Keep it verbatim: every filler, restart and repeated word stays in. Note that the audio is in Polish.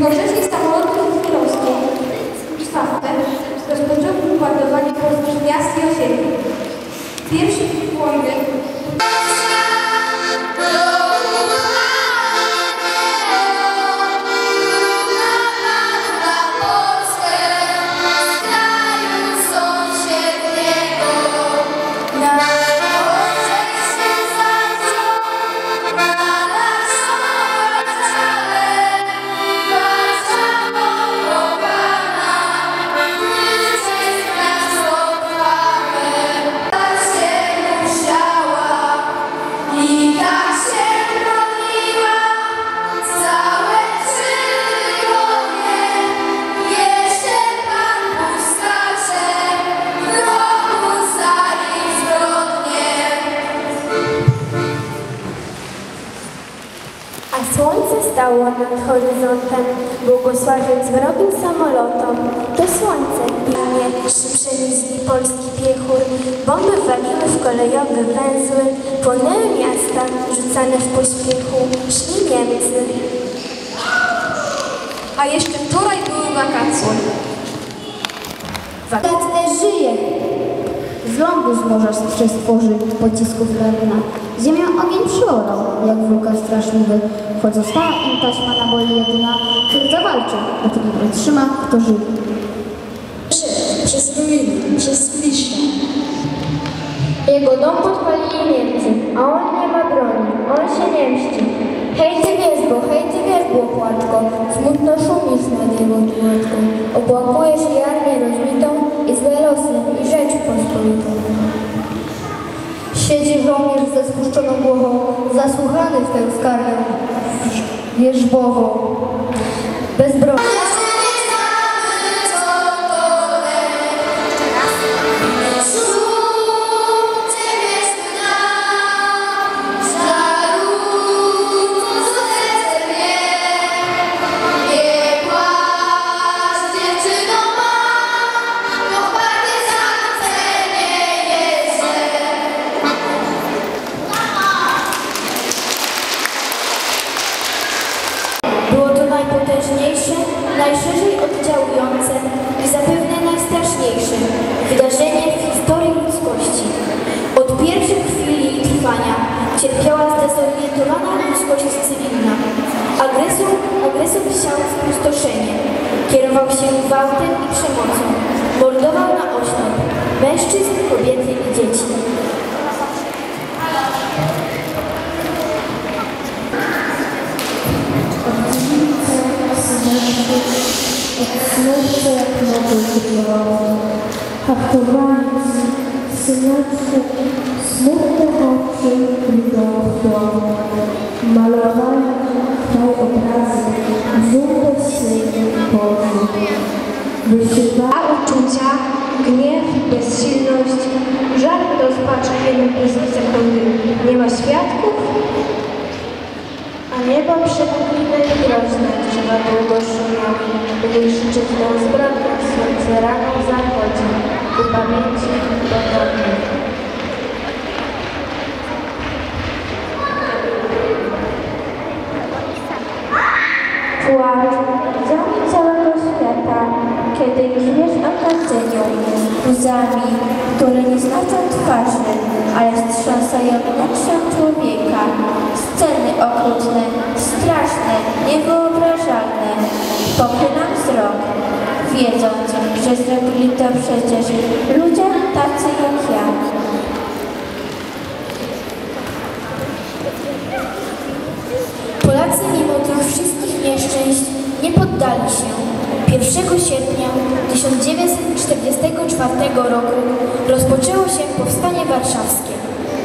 Jednocześnie samoloty hitlerowskie czwarte rozpoczęły bombardowanie polskich miast i osiedli. Pierwszy hit wojny stało nad horyzontem, błogosławiąc wrogim samolotom. To słońce pilnie szybsze niż polski piechur. Bomby waliły w kolejowe węzły, płonęły miasta, rzucane w pośpiechu. Szli Niemcy. A jeszcze wczoraj były wakacje. Wakacje żyje! Z lądu z morza stworzy pocisków lawina. Ziemię ogień przyolał, jak wulkan straszliwy. Choć została im taśma na boli jedyna, który zawalczy, dopóki nie wytrzyma, kto żyje. Przez ruiny, przez klisze. Jego dom podpalili Niemcy, a on nie ma broni, on się nie mści. Hej ty wierzbo, hej ty wierzbo, płatko, smutno szumisz nad jego tłatką. Opłakujesz i armię rozbitą, i złe losy, i rzecz pospolitą. Siedzi żołnierz ze spuszczoną głową, zasłuchany w tę skargę wierzbową. Bezbronni. Najpotężniejsze, najszerzej oddziałujące i zapewne najstraszniejsze wydarzenie w historii ludzkości. Od pierwszych chwil jej trwania cierpiała zdezorientowana ludzkość cywilna. Agresor, agresor siał spustoszenie, kierował się gwałtem i przemocą, mordował na oślep mężczyzn, kobiety i dzieci. Smutne jak mogą wyglądało, haftowając syneczku smutne oczy wyglądło, malowałem kraj obrazy, żółte syny Boży. A uczucia, gniew, bezsilność, żal, rozpacz, jeden bez sekundy. Nie ma świadków? A niebo przepukliny i groźne, drzewa długo szumiały, by krzyczeć do zbrodni, słońce rano zachodzi, ku pamięci podobnie. Płacz, łzami całego świata, kiedy już wiesz o każdeniu, łzami, które nie znaczą twarzy, ale wstrząsają wnętrzem człowieka. Sceny okrutne, straszne, niewyobrażalne. Pochylam wzrok, wiedząc, że zrobili to przecież ludzie tacy jak ja. Polacy mimo tych wszystkich nieszczęść nie poddali się. pierwszego sierpnia tysiąc dziewięćset czterdziestego czwartego roku rozpoczęło się Powstanie Warszawskie.